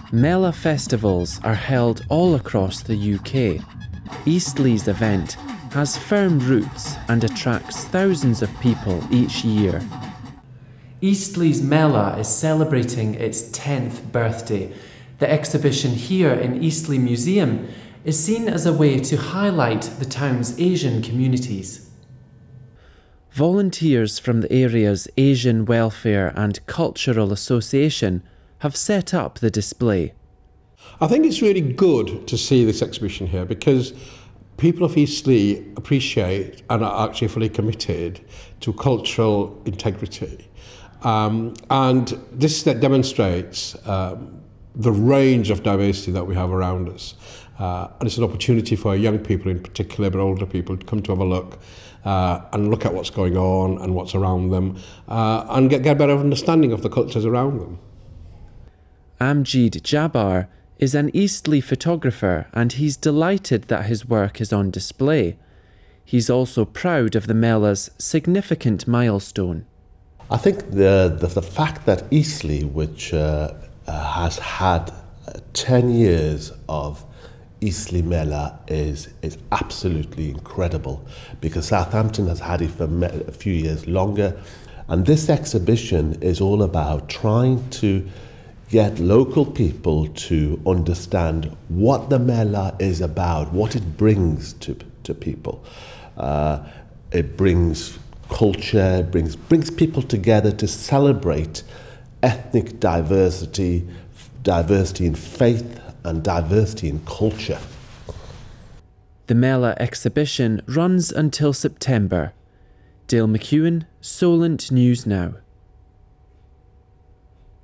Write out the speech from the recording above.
Mela festivals are held all across the UK. Eastleigh's event has firm roots and attracts thousands of people each year. Eastleigh's Mela is celebrating its 10th birthday. The exhibition here in Eastleigh Museum is seen as a way to highlight the town's Asian communities. Volunteers from the area's Asian Welfare and Cultural Association have set up the display. I think it's really good to see this exhibition here because people of Eastleigh appreciate and are actually fully committed to cultural integrity. And this demonstrates the range of diversity that we have around us. And it's an opportunity for young people in particular, but older people, to come to have a look and look at what's going on and what's around them and get a better understanding of the cultures around them. Amjid Jabbar is an Eastleigh photographer and he's delighted that his work is on display. He's also proud of the Mela's significant milestone. I think the fact that Eastleigh, which has had 10 years of Eastleigh Mela is absolutely incredible, because Southampton has had it for a few years longer, and this exhibition is all about trying to get local people to understand what the Mela is about, what it brings to people. It brings culture, brings people together to celebrate ethnic diversity, diversity in faith and diversity in culture. The Mela exhibition runs until September. Dale McEwan, Solent News Now.